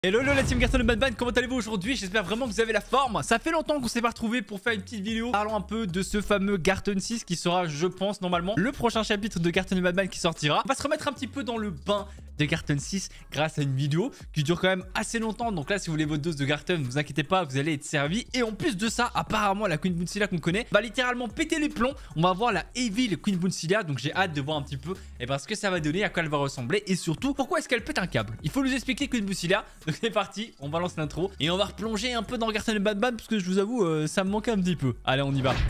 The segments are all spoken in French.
Hello la team Garten de Batman, comment allez-vous aujourd'hui? J'espère vraiment que vous avez la forme. Ça fait longtemps qu'on s'est pas retrouvés pour faire une petite vidéo parlant un peu de ce fameux Garten 6 qui sera, je pense, normalement le prochain chapitre de Garten de Batman qui sortira. On va se remettre un petit peu dans le bain de Garten 6 grâce à une vidéo qui dure quand même assez longtemps. Donc là, si vous voulez votre dose de Garten, ne vous inquiétez pas, vous allez être servi. Et en plus de ça, apparemment, la Queen Bunsilla qu'on connaît va littéralement péter les plombs. On va voir la Evil Queen Bunsilla. Donc j'ai hâte de voir un petit peu ce que ça va donner, à quoi elle va ressembler. Et surtout, pourquoi est-ce qu'elle pète un câble? Il faut nous expliquer Queen Bunsilla. Donc c'est parti, on balance l'intro. Et on va replonger un peu dans Garten de Batman parce que je vous avoue, ça me manquait un petit peu. Allez, on y va.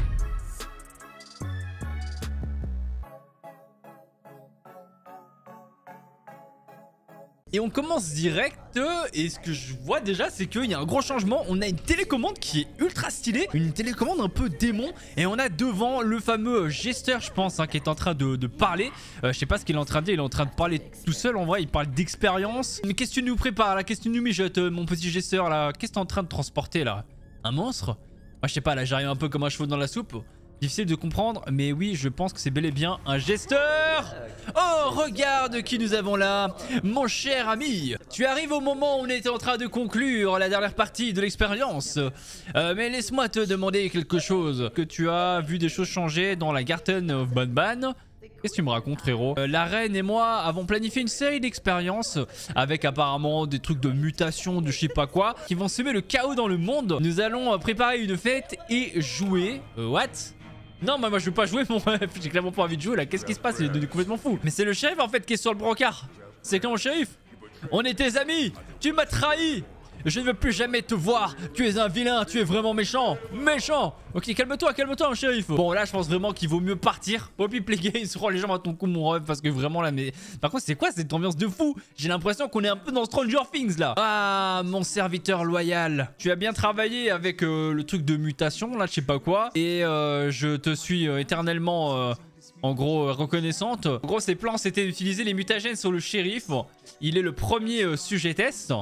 Et on commence direct, et ce que je vois déjà, c'est qu'il y a un gros changement. On a une télécommande qui est ultra stylée, une télécommande un peu démon. Et on a devant le fameux gesteur, je pense, qui est en train de parler. Je sais pas ce qu'il est en train de dire, il est en train de parler tout seul. En vrai, il parle d'expérience. Mais qu'est-ce que tu nous prépares là? Qu'est-ce que tu nous mijotes, mon petit gesteur là? Qu'est-ce que t'es en train de transporter là? Un monstre? Moi, je sais pas, là, j'arrive un peu comme un cheveu dans la soupe. Difficile de comprendre, mais oui, je pense que c'est bel et bien un gesteur. Oh, regarde qui nous avons là, mon cher ami. Tu arrives au moment où on était en train de conclure la dernière partie de l'expérience. Mais laisse-moi te demander quelque chose. Que tu as vu des choses changer dans la Garten of Batman? Qu'est-ce que tu me racontes, frérot? La reine et moi avons planifié une série d'expériences avec apparemment des trucs de mutation, de je sais pas quoi, qui vont semer le chaos dans le monde. Nous allons préparer une fête et jouer. What? Non, moi je veux pas jouer, mon ref. J'ai clairement pas envie de jouer là. Qu'est-ce qui se passe? Il est devenu complètement fou. Mais c'est le shérif en fait qui est sur le brancard. C'est quand, shérif? On est tes amis. Tu m'as trahi. Je ne veux plus jamais te voir. Tu es un vilain. Tu es vraiment méchant. Méchant. Ok, calme-toi, calme-toi, shérif. Bon, là, je pense vraiment qu'il vaut mieux partir. Poppy Play Games, rends les jambes à ton cou, mon ref. Parce que vraiment, là, mais. Par contre, c'est quoi cette ambiance de fou? J'ai l'impression qu'on est un peu dans Stranger Things, là. Ah, mon serviteur loyal. Tu as bien travaillé avec le truc de mutation, là, je sais pas quoi. Et je te suis éternellement. En gros, reconnaissante. En gros, ses plans, c'était d'utiliser les mutagènes sur le shérif. Il est le premier sujet test.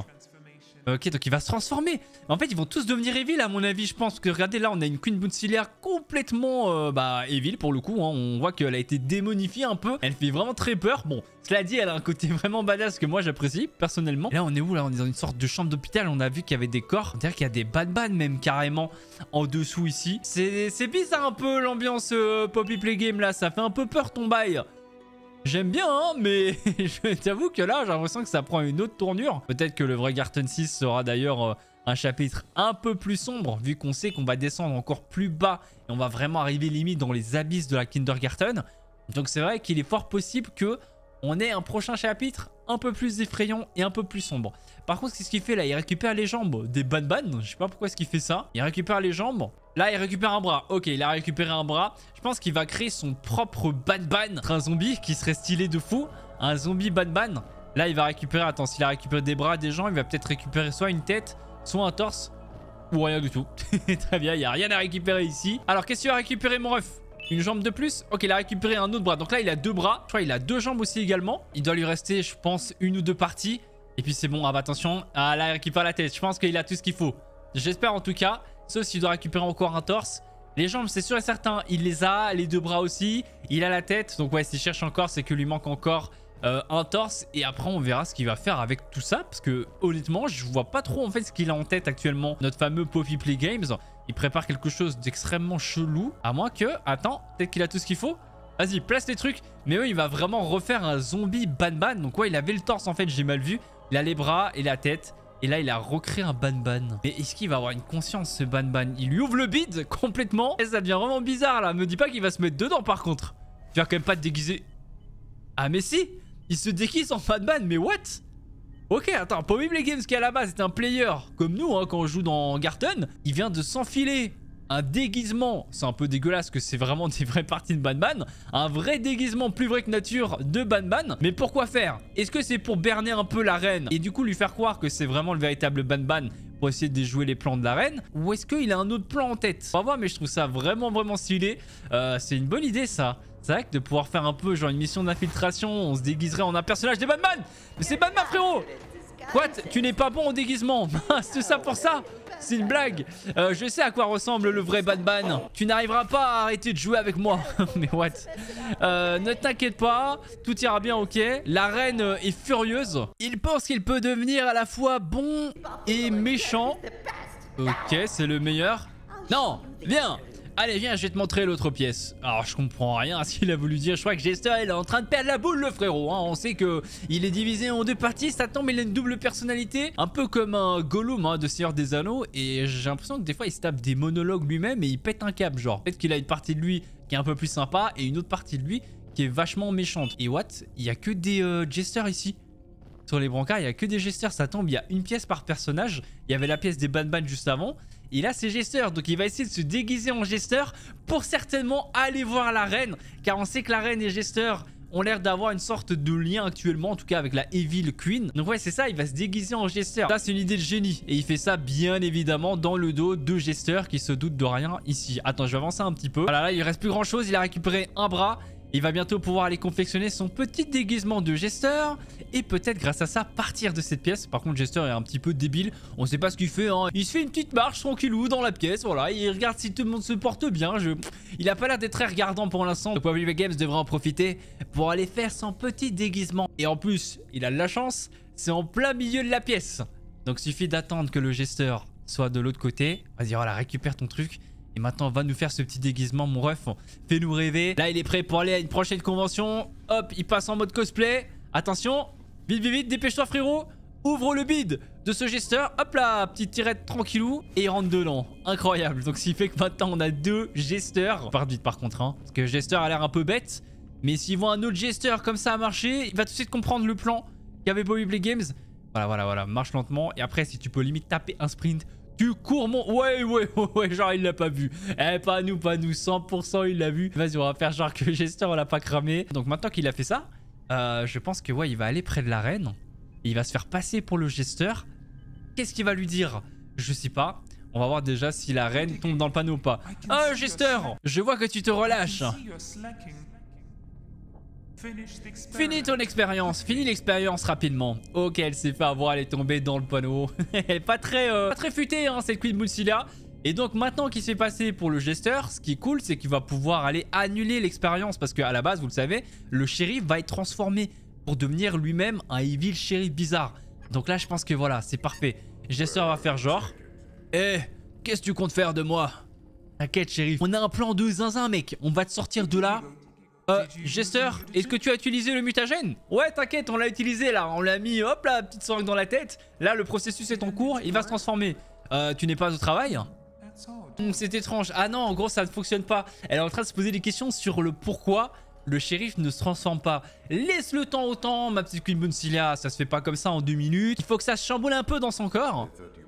Ok, donc il va se transformer. En fait, ils vont tous devenir evil à mon avis, je pense. Parce que regardez, là, on a une Queen Bunsilla complètement evil pour le coup. On voit qu'elle a été démonifiée un peu. Elle fait vraiment très peur. Bon, cela dit, elle a un côté vraiment badass que moi j'apprécie personnellement. Et là, on est où là? On est dans une sorte de chambre d'hôpital. On a vu qu'il y avait des corps. On dirait qu'il y a des Batman même carrément en dessous ici. C'est bizarre un peu l'ambiance Poppy Play Game là. Ça fait un peu peur ton bail. J'aime bien, hein, mais je t'avoue que là, j'ai l'impression que ça prend une autre tournure. Peut-être que le vrai Garten 6 sera d'ailleurs un chapitre un peu plus sombre, vu qu'on sait qu'on va descendre encore plus bas et on va vraiment arriver limite dans les abysses de la Kindergarten. Donc c'est vrai qu'il est fort possible que on ait un prochain chapitre un peu plus effrayant et un peu plus sombre. Par contre, qu'est-ce qu'il fait là? Il récupère les jambes des Batman. Je sais pas pourquoi est-ce qu'il fait ça. Il récupère les jambes. Là, il récupère un bras. Ok, il a récupéré un bras. Je pense qu'il va créer son propre Batman. Un zombie qui serait stylé de fou. Un zombie Batman. Là, il va récupérer... Attends, s'il a récupéré des bras des gens, il va peut-être récupérer soit une tête, soit un torse, ou rien du tout. Très bien, il n'y a rien à récupérer ici. Alors, qu'est-ce qu'il va récupérer, mon ref? Une jambe de plus? Ok, il a récupéré un autre bras. Donc là, il a deux bras. Je crois qu'il a deux jambes aussi également. Il doit lui rester, je pense, une ou deux parties. Et puis c'est bon. Ah bah attention. Ah là, il récupère la tête. Je pense qu'il a tout ce qu'il faut. J'espère en tout cas. Sauf s'il doit récupérer encore un torse. Les jambes, c'est sûr et certain. Il les a. Les deux bras aussi. Il a la tête. Donc ouais, s'il cherche encore, c'est qu'il lui manque encore un torse. Et après, on verra ce qu'il va faire avec tout ça. Parce que honnêtement, je vois pas trop en fait ce qu'il a en tête actuellement. Notre fameux Poppy Play Games. Il prépare quelque chose d'extrêmement chelou. À moins que... Attends, peut-être qu'il a tout ce qu'il faut. Vas-y, place les trucs. Mais oui, il va vraiment refaire un zombie Batman. Donc ouais, il avait le torse en fait, j'ai mal vu. Il a les bras et la tête. Et là, il a recréé un Batman. Mais est-ce qu'il va avoir une conscience, ce Batman? Il lui ouvre le bide complètement. Et ça devient vraiment bizarre là. Me dis pas qu'il va se mettre dedans par contre. Tu vas quand même pas te déguiser. Ah mais si, il se déguise en Batman. Mais what? Ok, attends, Poppy Play Games qui à la base est un player comme nous hein, quand on joue dans Garten, il vient de s'enfiler un déguisement, c'est un peu dégueulasse que c'est vraiment des vraies parties de Batman, un vrai déguisement plus vrai que nature de Batman. Mais pourquoi faire? Est-ce que c'est pour berner un peu la reine et du coup lui faire croire que c'est vraiment le véritable Batman pour essayer de déjouer les plans de la reine? Ou est-ce qu'il a un autre plan en tête? On va voir, mais je trouve ça vraiment stylé. C'est une bonne idée ça. C'est vrai que de pouvoir faire un peu genre une mission d'infiltration, on se déguiserait en un personnage de Batman. Mais c'est Batman frérot. Quoi? Tu n'es pas bon au déguisement? C'est ça pour ça? C'est une blague. Je sais à quoi ressemble le vrai Batman. Tu n'arriveras pas à arrêter de jouer avec moi. Mais what? Ne t'inquiète pas, tout ira bien, ok. La reine est furieuse. Il pense qu'il peut devenir à la fois bon et méchant. Ok, c'est le meilleur. Non, viens. Allez, viens, je vais te montrer l'autre pièce. Alors, je comprends rien à ce qu'il a voulu dire. Je crois que Jester, il est en train de perdre la boule, le frérot. Hein. On sait que il est divisé en deux parties. Ça tombe, il a une double personnalité. Un peu comme un Gollum hein, de Seigneur des Anneaux. Et j'ai l'impression que des fois, il se tape des monologues lui-même et il pète un câble. Genre, peut-être qu'il a une partie de lui qui est un peu plus sympa et une autre partie de lui qui est vachement méchante. Et what? Il y a que des Jesters ici. Sur les brancards, il y a que des Jesters. Ça tombe, il y a une pièce par personnage. Il y avait la pièce des Batman juste avant. Et là, c'est Jester. Donc, il va essayer de se déguiser en Jester pour certainement aller voir la reine. Car on sait que la reine et Jester ont l'air d'avoir une sorte de lien actuellement. En tout cas, avec la Evil Queen. Donc, ouais, c'est ça. Il va se déguiser en Jester. Ça, c'est une idée de génie. Et il fait ça, bien évidemment, dans le dos de Jester qui se doute de rien ici. Attends, je vais avancer un petit peu. Voilà, là, il reste plus grand chose. Il a récupéré un bras. Il va bientôt pouvoir aller confectionner son petit déguisement de Jester et peut-être grâce à ça partir de cette pièce. Par contre, Jester est un petit peu débile. On sait pas ce qu'il fait. Hein. Il se fait une petite marche tranquillou dans la pièce. Voilà, il regarde si tout le monde se porte bien. Il a pas l'air d'être très regardant pour l'instant. Donc WB Games devrait en profiter pour aller faire son petit déguisement. Et en plus, il a de la chance. C'est en plein milieu de la pièce. Donc il suffit d'attendre que le Jester soit de l'autre côté. Vas-y, voilà, récupère ton truc. Et maintenant, on va nous faire ce petit déguisement, mon ref. Fais-nous rêver. Là, il est prêt pour aller à une prochaine convention. Hop, il passe en mode cosplay. Attention. Vite, vite, vite. Dépêche-toi, frérot. Ouvre le bide de ce Jester. Hop là, petite tirette tranquillou. Et il rentre dedans. Incroyable. Donc, ce qui fait que maintenant, on a deux Jesters. Part vite, par contre. Hein, parce que Jester a l'air un peu bête. Mais s'il voit un autre Jester comme ça marcher, il va tout de suite comprendre le plan qu'avait WB Games. Voilà. Marche lentement. Et après, si tu peux limite taper un sprint... Tu cours mon... Ouais, genre il l'a pas vu. Eh, pas nous, 100% il l'a vu. Vas-y, on va faire genre que Jester on l'a pas cramé. Donc maintenant qu'il a fait ça, je pense que ouais, il va aller près de la reine. Et il va se faire passer pour le Jester. Qu'est-ce qu'il va lui dire? Je sais pas. On va voir déjà si la reine tombe dans le panneau ou pas. Oh, Jester, je vois que tu te relâches. Finis ton expérience, finis l'expérience rapidement. Ok, elle s'est fait avoir, elle est tombée dans le panneau. Elle est pas très futée, hein, cette Queen Mulcilla. Et donc maintenant qu'il s'est passé pour le Jester, ce qui est cool, c'est qu'il va pouvoir aller annuler l'expérience. Parce qu'à la base, vous le savez, le shérif va être transformé pour devenir lui-même un evil shérif bizarre. Donc là, je pense que voilà, c'est parfait. Jester va faire genre... Eh, qu'est-ce que tu comptes faire de moi? T'inquiète, shérif. On a un plan de zinzin, mec. On va te sortir de là... Jester, est-ce que tu as utilisé le mutagène? Ouais, t'inquiète, on l'a utilisé là. On l'a mis, hop là, petite seringue dans la tête. Là, le processus est en cours, il va se transformer. Tu n'es pas au travail? C'est étrange. Ah non, en gros, ça ne fonctionne pas. Elle est en train de se poser des questions sur le pourquoi le shérif ne se transforme pas. Laisse le temps au temps, ma petite Queen Mulcilla. Ça se fait pas comme ça en 2 minutes. Il faut que ça se chamboule un peu dans son corps.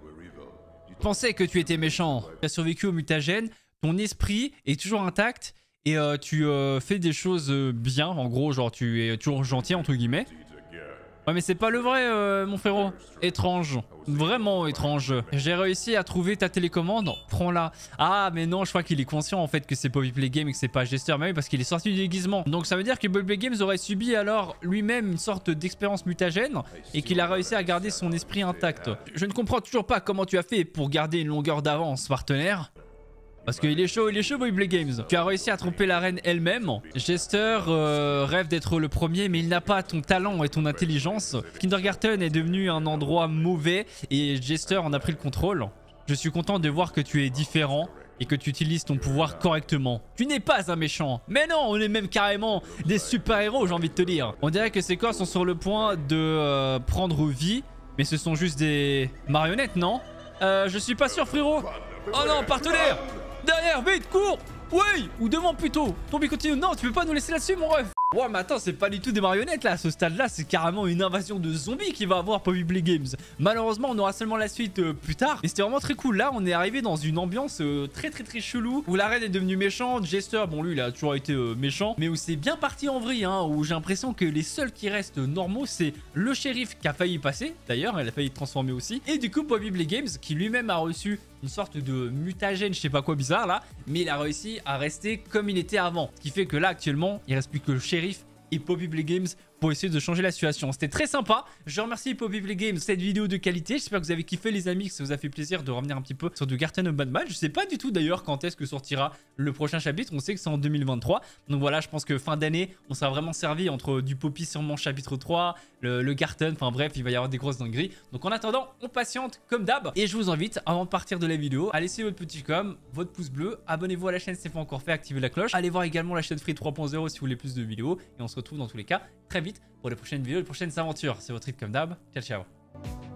Je pensais que tu étais méchant. Tu as survécu au mutagène. Ton esprit est toujours intact. Et tu fais des choses bien, en gros, genre tu es toujours gentil, entre guillemets. Ouais, mais c'est pas le vrai, mon frérot. Étrange. Vraiment étrange. J'ai réussi à trouver ta télécommande. Prends-la. Ah, mais non, je crois qu'il est conscient, en fait, que c'est pas WB Games et que c'est pas Jester. Mais oui, parce qu'il est sorti du déguisement. Donc, ça veut dire que WB Games aurait subi, alors, lui-même, une sorte d'expérience mutagène. Et qu'il a réussi à garder son esprit intact. Je ne comprends toujours pas comment tu as fait pour garder une longueur d'avance, partenaire. Parce qu'il est chaud, WB Games. Tu as réussi à tromper la reine elle-même. Jester rêve d'être le premier, mais il n'a pas ton talent et ton intelligence. Kindergarten est devenu un endroit mauvais et Jester en a pris le contrôle. Je suis content de voir que tu es différent et que tu utilises ton pouvoir correctement. Tu n'es pas un méchant. Mais non, on est même carrément des super-héros, j'ai envie de te dire. On dirait que ces corps sont sur le point de prendre vie, mais ce sont juste des marionnettes, non? Je suis pas sûr, frérot. Oh non, partenaire! Derrière, vite, cours! Oui! Ou devant plutôt! Tombi continue. Non, tu peux pas nous laisser là-dessus, mon ref! Ouais, mais attends, c'est pas du tout des marionnettes là. À ce stade-là, c'est carrément une invasion de zombies qui va avoir WB Games. Malheureusement, on aura seulement la suite plus tard. Mais c'était vraiment très cool. Là, on est arrivé dans une ambiance très chelou. Où la reine est devenue méchante. Jester, bon, lui, il a toujours été méchant. Mais où c'est bien parti en vrille, hein. Où j'ai l'impression que les seuls qui restent normaux, c'est le shérif qui a failli passer. D'ailleurs, elle a failli transformer aussi. Et du coup, WB Games qui lui-même a reçu une sorte de mutagène, je sais pas quoi bizarre là. Mais il a réussi à rester comme il était avant. Ce qui fait que là, actuellement, il reste plus que le shérif et WB Games pour essayer de changer la situation. C'était très sympa. Je remercie Poppy Play Games pour cette vidéo de qualité. J'espère que vous avez kiffé les amis, que ça vous a fait plaisir de revenir un petit peu sur du Garten of Batman. Je sais pas du tout d'ailleurs quand est-ce que sortira le prochain chapitre. On sait que c'est en 2023. Donc voilà, je pense que fin d'année, on sera vraiment servi entre du Poppy sûrement chapitre 3, le Garten, enfin bref, il va y avoir des grosses dingueries. Donc en attendant, on patiente comme d'hab. Et je vous invite, avant de partir de la vidéo, à laisser votre petit com, votre pouce bleu, abonnez-vous à la chaîne si ce n'est pas encore fait, activez la cloche. Allez voir également la chaîne Free 3.0 si vous voulez plus de vidéos. Et on se retrouve dans tous les cas très vite pour les prochaines vidéos, les prochaines aventures. C'est votre rythme comme d'hab. Ciao, ciao.